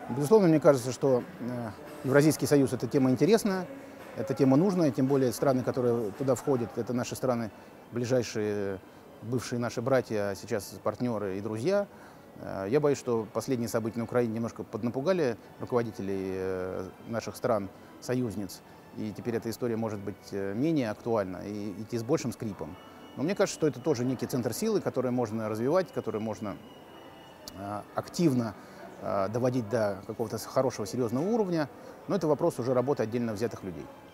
Безусловно, мне кажется, что Евразийский союз – это тема интересная, эта тема нужная, тем более страны, которые туда входят, это наши страны ближайшие, бывшие наши братья, а сейчас партнеры и друзья. Я боюсь, что последние события на Украине немножко поднапугали руководителей наших стран-союзниц, и теперь эта история может быть менее актуальна и идти с большим скрипом. Но мне кажется, что это тоже некий центр силы, который можно развивать, который можно активно доводить до какого-то хорошего, серьезного уровня. Но это вопрос уже работы отдельно взятых людей.